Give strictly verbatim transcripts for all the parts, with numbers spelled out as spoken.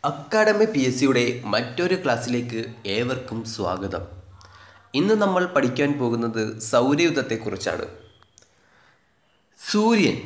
Academy P S സിയുടെ മറ്റൊരു ക്ലാസ്സിലേക്ക് ഏവർക്കും സ്വാഗതം. ഇന്ന് നമ്മൾ പഠിക്കാൻ പോകുന്നത് സൗരയൂഥത്തെക്കുറിച്ചാണ്. സൂര്യൻ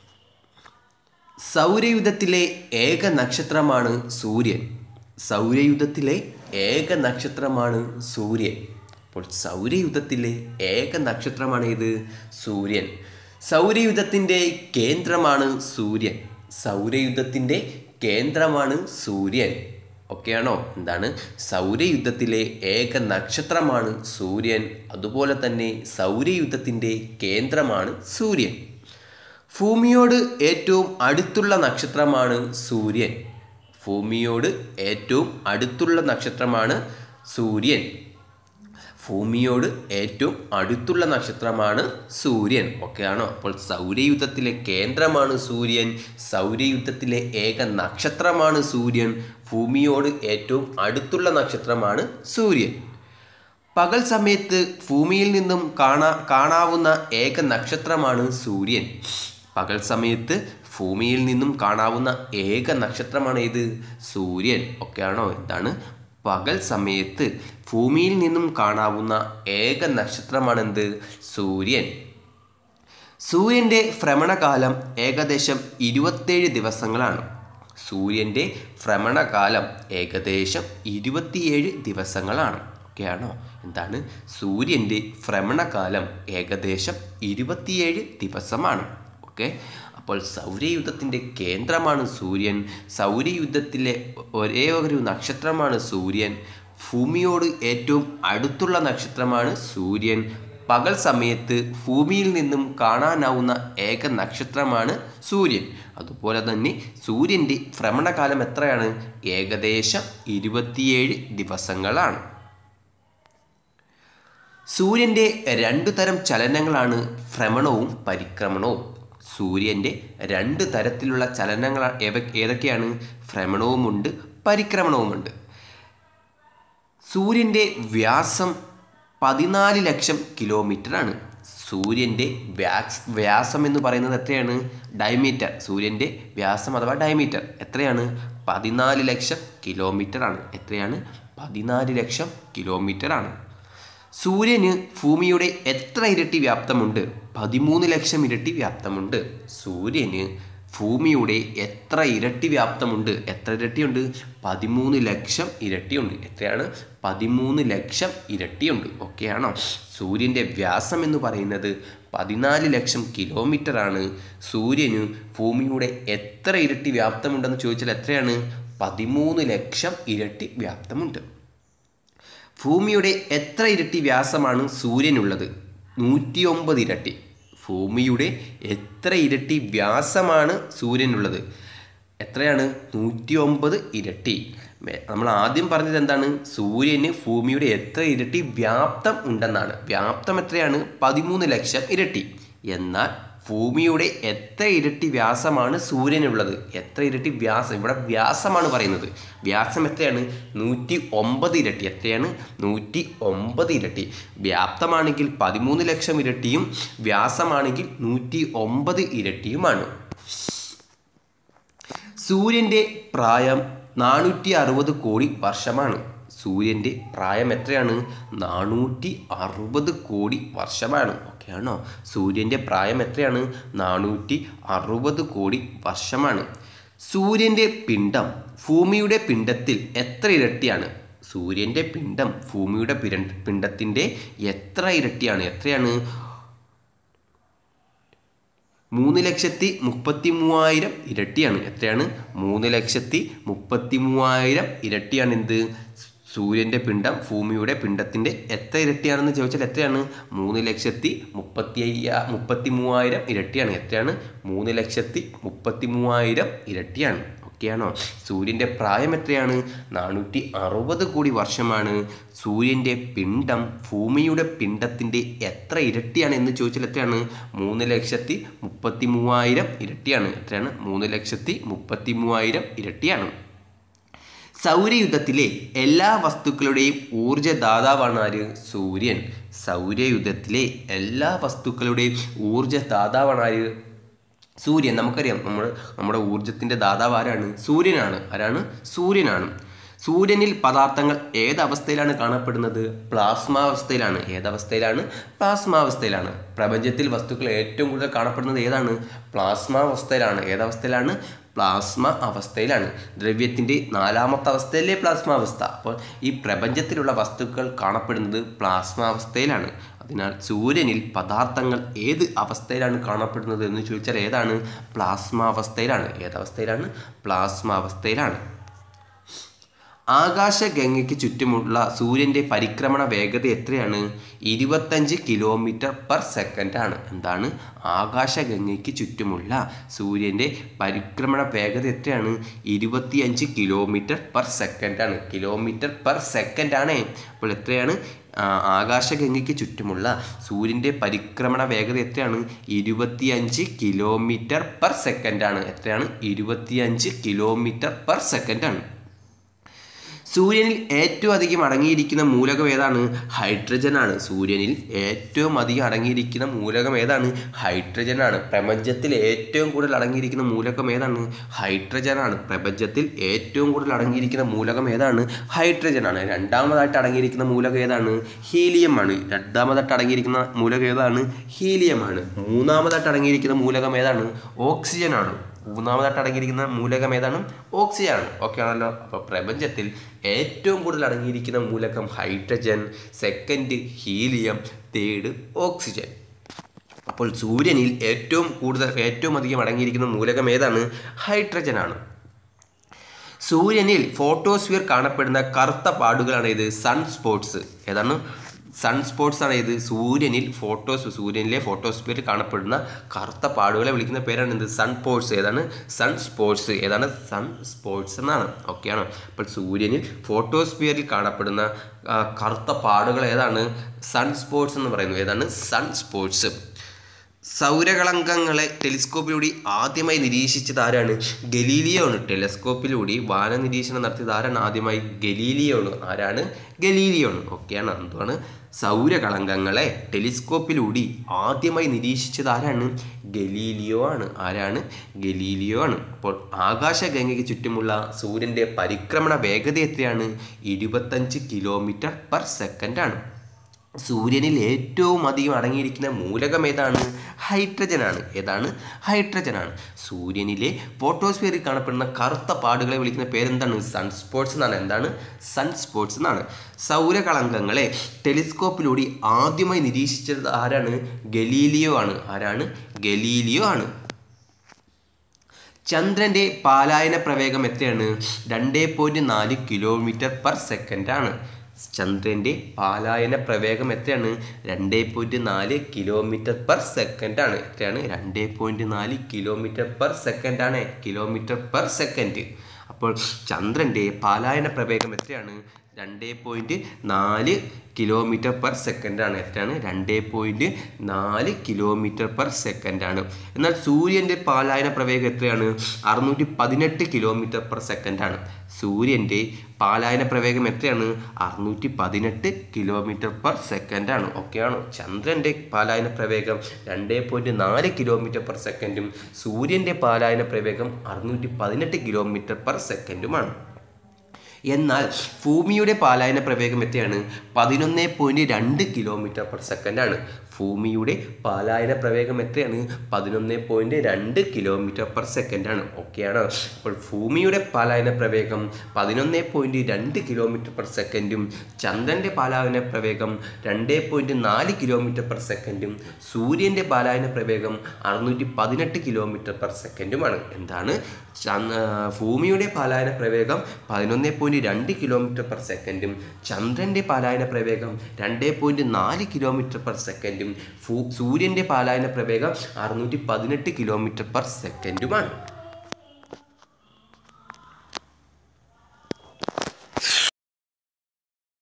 സൗരയൂഥത്തിലെ ഏക നക്ഷത്രമാണ് സൂര്യൻ. സൗരയൂഥത്തിലെ ഏക നക്ഷത്രമാണ് സൂര്യൻ. അപ്പോൾ സൗരയൂഥത്തിലെ ഏക നക്ഷത്രമാണ് ഇത് സൂര്യൻ. സൗരയൂഥത്തിൻ്റെ കേന്ദ്രമാണ് സൂര്യൻ. സൗരയൂഥത്തിൻ്റെ കേന്ദ്രമാണ് സൂര്യൻ. ഓക്കെയാണോ? എന്താണ്? സൗരയൂഥത്തിലെ ഏക നക്ഷത്രമാണ് സൂര്യൻ. അതുപോലെ തന്നെ സൗരയൂഥത്തിൻ്റെ കേന്ദ്രമാണ് സൂര്യൻ. ഭൂമിയോട് ഏറ്റവും അടുത്തുള്ള നക്ഷത്രമാണ് സൂര്യൻ. ഭൂമിയോട് ഏറ്റവും അടുത്തുള്ള നക്ഷത്രമാണ് സൂര്യൻ. ഭൂമിയോട് ഏറ്റവും അടുത്തുള്ള നക്ഷത്രമാണ് സൂര്യൻ. ഓക്കെയാണോ? അപ്പോൾ സൗരയൂഥത്തിലെ കേന്ദ്രമാണ് സൂര്യൻ. സൗരയൂഥത്തിലെ ഏക നക്ഷത്രമാണ് സൂര്യൻ. ഭൂമിയോട് ഏറ്റവും അടുത്തുള്ള നക്ഷത്രമാണ് സൂര്യൻ. പകൽ സമയത്ത് ഭൂമിയിൽ നിന്നും കാണാ കാണാവുന്ന ഏക നക്ഷത്രമാണ് സൂര്യൻ. പകൽ സമയത്ത് ഭൂമിയിൽ നിന്നും കാണാവുന്ന ഏക നക്ഷത്രമാണ് ഇത് സൂര്യൻ. ഓക്കെയാണോ? എന്താണ്? പകൽ സമയത്ത് ഭൂമിയിൽ നിന്നും കാണാവുന്ന ഏക നക്ഷത്രമാണെന്ത്? സൂര്യൻ. സൂര്യൻ്റെ ഭ്രമണകാലം ഏകദേശം ഇരുപത്തേഴ് ദിവസങ്ങളാണ്. സൂര്യൻ്റെ ഭ്രമണകാലം ഏകദേശം ഇരുപത്തിയേഴ് ദിവസങ്ങളാണ്. ഓക്കെയാണോ? എന്താണ്? സൂര്യൻ്റെ ഭ്രമണകാലം ഏകദേശം ഇരുപത്തിയേഴ് ദിവസമാണ്. ഓക്കെ. അപ്പോൾ സൗരയൂഥത്തിൻ്റെ കേന്ദ്രമാണ് സൂര്യൻ. സൗരയൂഥത്തിലെ ഒരേ ഒരു നക്ഷത്രമാണ് സൂര്യൻ. ഭൂമിയോട് ഏറ്റവും അടുത്തുള്ള നക്ഷത്രമാണ് സൂര്യൻ. പകൽ സമയത്ത് ഭൂമിയിൽ നിന്നും കാണാനാവുന്ന ഏക നക്ഷത്രമാണ് സൂര്യൻ. അതുപോലെ തന്നെ സൂര്യൻ്റെ ഭ്രമണകാലം എത്രയാണ്? ഏകദേശം ഇരുപത്തിയേഴ് ദിവസങ്ങളാണ്. സൂര്യൻ്റെ രണ്ടു തരം ചലനങ്ങളാണ് ഭ്രമണവും പരിക്രമണവും. സൂര്യൻ്റെ രണ്ട് തരത്തിലുള്ള ചലനങ്ങൾ ഏതൊക്കെയാണ്? ഭ്രമണവുമുണ്ട്, പരിക്രമണവുമുണ്ട്. സൂര്യൻ്റെ വ്യാസം പതിനാല് ലക്ഷം കിലോമീറ്ററാണ്. സൂര്യൻ്റെ വ്യാസ് വ്യാസം എന്ന് പറയുന്നത് എത്രയാണ്? ഡയമീറ്റർ. സൂര്യൻ്റെ വ്യാസം അഥവാ ഡയമീറ്റർ എത്രയാണ്? പതിനാല് ലക്ഷം കിലോമീറ്റർ ആണ്. എത്രയാണ്? പതിനാല് ലക്ഷം കിലോമീറ്റർ ആണ്. സൂര്യന് ഭൂമിയുടെ എത്ര ഇരട്ടി വ്യാപ്തമുണ്ട്? പതിമൂന്ന് ലക്ഷം ഇരട്ടി വ്യാപ്തമുണ്ട്. സൂര്യന് ഭൂമിയുടെ എത്ര ഇരട്ടി വ്യാപ്തമുണ്ട്? എത്ര ഇരട്ടിയുണ്ട്? പതിമൂന്ന് ലക്ഷം ഇരട്ടിയുണ്ട്. എത്രയാണ്? പതിമൂന്ന് ലക്ഷം ഇരട്ടിയുണ്ട്. ഓക്കെയാണോ? സൂര്യൻ്റെ വ്യാസം എന്ന് പറയുന്നത് പതിനാല് ലക്ഷം കിലോമീറ്റർ ആണ്. സൂര്യന് ഭൂമിയുടെ എത്ര ഇരട്ടി വ്യാപ്തമുണ്ടെന്ന് ചോദിച്ചാൽ എത്രയാണ്? പതിമൂന്ന് ലക്ഷം ഇരട്ടി വ്യാപ്തമുണ്ട്. ഭൂമിയുടെ എത്ര ഇരട്ടി വ്യാസമാണ് സൂര്യനുള്ളത്? നൂറ്റി ഒമ്പത് ഇരട്ടി. ഭൂമിയുടെ എത്ര ഇരട്ടി വ്യാസമാണ് സൂര്യനുള്ളത്? എത്രയാണ്? നൂറ്റി ഒമ്പത് ഇരട്ടി. നമ്മൾ ആദ്യം പറഞ്ഞത് എന്താണ്? സൂര്യന് ഭൂമിയുടെ എത്ര ഇരട്ടി വ്യാപ്തം ഉണ്ടെന്നാണ്. വ്യാപ്തം എത്രയാണ്? പതിമൂന്ന് ലക്ഷം ഇരട്ടി. എന്നാൽ ഭൂമിയുടെ എത്ര ഇരട്ടി വ്യാസമാണ് സൂര്യനുള്ളത്? എത്ര ഇരട്ടി വ്യാസം? ഇവിടെ വ്യാസമാണ് പറയുന്നത്. വ്യാസം എത്രയാണ്? നൂറ്റി ഒമ്പത് ഇരട്ടി. എത്രയാണ്? നൂറ്റി ഒമ്പത് ഇരട്ടി. വ്യാപ്തമാണെങ്കിൽ പതിമൂന്ന് ലക്ഷം ഇരട്ടിയും വ്യാസമാണെങ്കിൽ നൂറ്റി ഒമ്പത് ഇരട്ടിയുമാണ്. സൂര്യൻ്റെ പ്രായം നാനൂറ്റി അറുപത് കോടി വർഷമാണ്. സൂര്യൻ്റെ പ്രായം എത്രയാണ്? നാനൂറ്റി അറുപത് കോടി വർഷമാണ്. ഓക്കെയാണോ? സൂര്യൻ്റെ പ്രായം എത്രയാണ്? നാനൂറ്റി അറുപത് കോടി വർഷമാണ്. സൂര്യൻ്റെ പിണ്ഡം ഭൂമിയുടെ പിണ്ഡത്തിൽ എത്ര ഇരട്ടിയാണ്? സൂര്യൻ്റെ പിണ്ഡം ഭൂമിയുടെ പിണ്ഡത്തിൻ്റെ എത്ര ഇരട്ടിയാണ്? എത്രയാണ്? മൂന്ന് ലക്ഷത്തി മുപ്പത്തി മൂവായിരം ഇരട്ടിയാണ്. എത്രയാണ്? മൂന്ന് ലക്ഷത്തി മുപ്പത്തി മൂവായിരം ഇരട്ടിയാണ്. എന്ത്? സൂര്യൻ്റെ പിണ്ഡം ഭൂമിയുടെ പിണ്ഡത്തിൻ്റെ എത്ര ഇരട്ടിയാണെന്ന് ചോദിച്ചാൽ എത്രയാണ്? മൂന്ന് ലക്ഷത്തി മുപ്പത്തി അയ്യ മുപ്പത്തി മൂവായിരം ഇരട്ടിയാണ്. എത്രയാണ്? മൂന്ന് ലക്ഷത്തി മുപ്പത്തി മൂവായിരം ഇരട്ടിയാണ്. ഓക്കെയാണോ? സൂര്യൻ്റെ പ്രായം എത്രയാണ്? നാനൂറ്റി അറുപത് കോടി വർഷമാണ്. സൂര്യൻ്റെ പിണ്ഡം ഭൂമിയുടെ പിണ്ഡത്തിൻ്റെ എത്ര ഇരട്ടിയാണ് എന്ന് ചോദിച്ചാൽ എത്രയാണ്? മൂന്ന് ലക്ഷത്തി മുപ്പത്തി മൂവായിരം ഇരട്ടിയാണ്. എത്രയാണ്? മൂന്ന് ലക്ഷത്തി മുപ്പത്തി മൂവായിരം ഇരട്ടിയാണ്. സൗരയൂഥത്തിലെ എല്ലാ വസ്തുക്കളുടെയും ഊർജ്ജദാതാവാണ് ആര്? സൂര്യൻ. സൗരയൂഥത്തിലെ എല്ലാ വസ്തുക്കളുടെയും ഊർജ്ജദാതാവാണ് ആര്? സൂര്യൻ നമുക്കറിയാം, നമ്മൾ നമ്മുടെ ഊർജത്തിൻ്റെ ദാതാവ് ആരാണ്? സൂര്യനാണ്. ആരാണ്? സൂര്യനാണ്. സൂര്യനിൽ പദാർത്ഥങ്ങൾ ഏതവസ്ഥയിലാണ് കാണപ്പെടുന്നത്? പ്ലാസ്മാവസ്ഥയിലാണ്. ഏതവസ്ഥയിലാണ്? പ്ലാസ്മാവസ്ഥയിലാണ്. പ്രപഞ്ചത്തിൽ വസ്തുക്കൾ ഏറ്റവും കൂടുതൽ കാണപ്പെടുന്നത് ഏതാണ്? പ്ലാസ്മാവസ്ഥയിലാണ്. ഏതവസ്ഥയിലാണ്? പ്ലാസ്മ അവസ്ഥയിലാണ്. ദ്രവ്യത്തിൻ്റെ നാലാമത്തെ അവസ്ഥയല്ലേ പ്ലാസ്മാവസ്ഥ. അപ്പോൾ ഈ പ്രപഞ്ചത്തിലുള്ള വസ്തുക്കൾ കാണപ്പെടുന്നത് പ്ലാസ്മാവസ്ഥയിലാണ്. അതിനാൽ സൂര്യനിൽ പദാർത്ഥങ്ങൾ ഏത് അവസ്ഥയിലാണ് കാണപ്പെടുന്നത് എന്ന് ചോദിച്ചാൽ ഏതാണ്? പ്ലാസ്മാവസ്ഥയിലാണ്. ഏതവസ്ഥയിലാണ്? പ്ലാസ്മാവസ്ഥയിലാണ്. ആകാശഗംഗയ്ക്ക് ചുറ്റുമുള്ള സൂര്യൻ്റെ പരിക്രമണ വേഗത എത്രയാണ്? ഇരുപത്തഞ്ച് കിലോമീറ്റർ പെർ സെക്കൻഡ് ആണ്. എന്താണ്? ആകാശഗംഗയ്ക്ക് ചുറ്റുമുള്ള സൂര്യൻ്റെ പരിക്രമണ വേഗത എത്രയാണ്? ഇരുപത്തിയഞ്ച് കിലോമീറ്റർ പെർ സെക്കൻഡ് ആണ്. കിലോമീറ്റർ പെർ സെക്കൻഡ് ആണ്. അപ്പോൾ എത്രയാണ്? ആകാശഗംഗയ്ക്ക് ചുറ്റുമുള്ള സൂര്യൻ്റെ പരിക്രമണ വേഗത എത്രയാണ്? ഇരുപത്തിയഞ്ച് കിലോമീറ്റർ പെർ സെക്കൻഡ് ആണ്. എത്രയാണ്? ഇരുപത്തിയഞ്ച് കിലോമീറ്റർ പെർ സെക്കൻഡ് ആണ്. സൂര്യനിൽ ഏറ്റവും അധികം അടങ്ങിയിരിക്കുന്ന മൂലകം ഏതാണ്? ഹൈഡ്രജൻ ആണ്. സൂര്യനിൽ ഏറ്റവും അധികം അടങ്ങിയിരിക്കുന്ന മൂലകം ഏതാണ്? ഹൈഡ്രജൻ ആണ്. പ്രപഞ്ചത്തിൽ ഏറ്റവും കൂടുതൽ അടങ്ങിയിരിക്കുന്ന മൂലകം ഏതാണ്? ഹൈഡ്രജൻ ആണ്. പ്രപഞ്ചത്തിൽ ഏറ്റവും കൂടുതൽ അടങ്ങിയിരിക്കുന്ന മൂലകം ഏതാണ്? ഹൈഡ്രജൻ ആണ്. രണ്ടാമതായിട്ട് അടങ്ങിയിരിക്കുന്ന മൂലകം ഏതാണ്? ഹീലിയം ആണ്. രണ്ടാമതായിട്ട് അടങ്ങിയിരിക്കുന്ന മൂലകം ഏതാണ്? ഹീലിയം ആണ്. മൂന്നാമതായിട്ട് അടങ്ങിയിരിക്കുന്ന മൂലകം ഏതാണ്? ഓക്സിജൻ ആണ്. മൂന്നാമതായിട്ട് അടങ്ങിയിരിക്കുന്ന മൂലകം ഏതാണ്? ഓക്സിജൻ ആണ്. ഓക്കെ ആണല്ലോ. അപ്പോൾ പ്രപഞ്ചത്തിൽ ഏറ്റവും കൂടുതൽ അടങ്ങിയിരിക്കുന്ന മൂലകം hydrogen, second helium, third oxygen. അപ്പോൾ സൂര്യനിൽ ഏറ്റവും കൂടുതൽ ഏറ്റവും അധികം അടങ്ങിയിരിക്കുന്ന മൂലകം ഏതാണ്? ഹൈഡ്രജൻ ആണ്. സൂര്യനിൽ ഫോട്ടോസ്ഫിയർ കാണപ്പെടുന്ന കറുത്ത പാടുകളാണ് ഇത് സൺ സ്പോട്സ്. ഏതാണ്? സൺ സ്പോട്സ് ആണ് ഇത് സൂര്യനിൽ ഫോട്ടോസ് സൂര്യനിലെ ഫോട്ടോസ്ഫിയറിൽ കാണപ്പെടുന്ന കറുത്ത പാടുകളെ വിളിക്കുന്ന പേരാണ് ഇത് സൺ സ്പോട്സ്. ഏതാണ്? Sun spots. ഏതാണ്? സൺ സ്പോട്സ് എന്നാണ്. ഓക്കെയാണോ? അപ്പോൾ സൂര്യനിൽ ഫോട്ടോസ്ഫിയറിൽ കാണപ്പെടുന്ന കറുത്ത പാടുകൾ ഏതാണ്? സൺ സ്പോട്സ് എന്ന് പറയുന്നു. ഏതാണ്? Sun sports. സൗരകളങ്കങ്ങളെ ടെലിസ്കോപ്പിലൂടെ ആദ്യമായി നിരീക്ഷിച്ചത് ആരാണ്? ഗലീലിയോ ആണ്. ടെലിസ്കോപ്പിലൂടെ വാന നിരീക്ഷണം നടത്തിയത് ആരാണ്? ആദ്യമായി ഗലീലിയോ ആണ്. ആരാണ്? ഗലീലിയോ ആണ്. ഓക്കെയാണ്. എന്താണ്? സൗരകളങ്കങ്ങളെ ടെലിസ്കോപ്പിലൂടെ ആദ്യമായി നിരീക്ഷിച്ചത് ആരാണ്? ഗലീലിയോ ആണ്. ആരാണ്? ഗലീലിയോ ആണ്. അപ്പോൾ ആകാശഗംഗയ്ക്ക് ചുറ്റുമുള്ള സൂര്യൻ്റെ പരിക്രമണ വേഗത എത്രയാണ്? ഇരുപത്തഞ്ച് കിലോമീറ്റർ പെർ സെക്കൻഡ് ആണ്. സൂര്യനിൽ ഏറ്റവും അധികം അടങ്ങിയിരിക്കുന്ന മൂലകം ഏതാണ്? ഹൈഡ്രജൻ ആണ്. ഏതാണ്? ഹൈഡ്രജൻ ആണ്. സൂര്യനിലെ ഫോട്ടോസ്ഫിയറിൽ കാണപ്പെടുന്ന കറുത്ത പാടുകളെ വിളിക്കുന്ന പേരെന്താണ്? സൺ സ്പോട്സ് എന്നാണ്. എന്താണ്? സൺ സ്പോട്സ് എന്നാണ്. സൗരകളങ്കങ്ങളെ ടെലിസ്കോപ്പിലൂടെ ആദ്യമായി നിരീക്ഷിച്ചത് ആരാണ്? ഗലീലിയോ ആണ്. ആരാണ്? ഗലീലിയോ ആണ്. ചന്ദ്രൻ്റെ പാലായന പ്രവേഗം എത്രയാണ്? രണ്ട് പോയിൻറ്റ് നാല് കിലോമീറ്റർ പെർ സെക്കൻഡ് ആണ്. ചന്ദ്രൻ്റെ പാലായന പ്രവേഗം എത്രയാണ്? രണ്ട് പോയിൻറ്റ് നാല് കിലോമീറ്റർ പെർ സെക്കൻഡ് ആണ്. എത്രയാണ്? രണ്ട് പോയിൻറ്റ് നാല് കിലോമീറ്റർ പെർ സെക്കൻഡ് ആണ്. Kilometre per second. അപ്പോൾ ചന്ദ്രൻ്റെ പാലായന പ്രവേഗം എത്രയാണ്? രണ്ട് പോയിൻറ്റ് നാല് കിലോമീറ്റർ പെർ സെക്കൻഡ് ആണ്. എത്രയാണ്? രണ്ട് പോയിൻറ്റ് നാല് കിലോമീറ്റർ പെർ സെക്കൻഡ് ആണ്. എന്നാൽ സൂര്യൻ്റെ പാലായന പ്രവേഗം എത്രയാണ്? അറുന്നൂറ്റി പതിനെട്ട് കിലോമീറ്റർ പെർ സെക്കൻഡ് ആണ്. സൂര്യൻ്റെ പാലായന പ്രവേഗം എത്രയാണ്? അറുന്നൂറ്റി പതിനെട്ട് കിലോമീറ്റർ പെർ സെക്കൻഡ് ആണ്. ഓക്കെയാണോ? ചന്ദ്രൻ്റെ പാലായന പ്രവേഗം രണ്ട് പോയിൻറ്റ് നാല് കിലോമീറ്റർ പെർ സെക്കൻഡും സൂര്യൻ്റെ പാലായന പ്രവേഗം അറുന്നൂറ്റി പതിനെട്ട് കിലോമീറ്റർ പെർ സെക്കൻഡുമാണ്. എന്നാൽ ഭൂമിയുടെ പാലായന പ്രവേഗം എത്രയാണ്? പതിനൊന്ന് പോയിൻറ്റ് രണ്ട് കിലോമീറ്റർ പെർ സെക്കൻഡ് ആണ്. ഭൂമിയുടെ പാലായന പ്രവേഗം എത്രയാണ്? പതിനൊന്ന് പോയിൻറ്റ് രണ്ട് കിലോമീറ്റർ പെർ സെക്കൻഡ് ആണ്. ഓക്കെയാണ്. അപ്പോൾ ഭൂമിയുടെ പാലായന പ്രവേഗം പതിനൊന്ന് പോയിൻറ്റ് രണ്ട് കിലോമീറ്റർ പെർ സെക്കൻഡും ചന്ദ്രൻ്റെ പാലായന പ്രവേഗം രണ്ട് പോയിൻറ്റ് നാല് കിലോമീറ്റർ പെർ സെക്കൻഡും സൂര്യൻ്റെ പാലായന പ്രവേഗം അറുന്നൂറ്റി പതിനെട്ട് കിലോമീറ്റർ പെർ സെക്കൻഡുമാണ്. എന്താണ്? ഭൂമിയുടെ പാലായന പ്രവേഗം പതിനൊന്ന് പോയിൻറ്റ് രണ്ട് കിലോമീറ്റർ പെർ സെക്കൻഡും ചന്ദ്രൻ്റെ പാലായന പ്രവേഗം രണ്ട് പോയിൻറ്റ് നാല് കിലോമീറ്റർ പെർ സെക്കൻഡും സൂര്യൻ്റെ പാലായന പ്രവേഗം അറുന്നൂറ്റി പതിനെട്ട് കിലോമീറ്റർ പെർ സെക്കൻഡുമാണ്.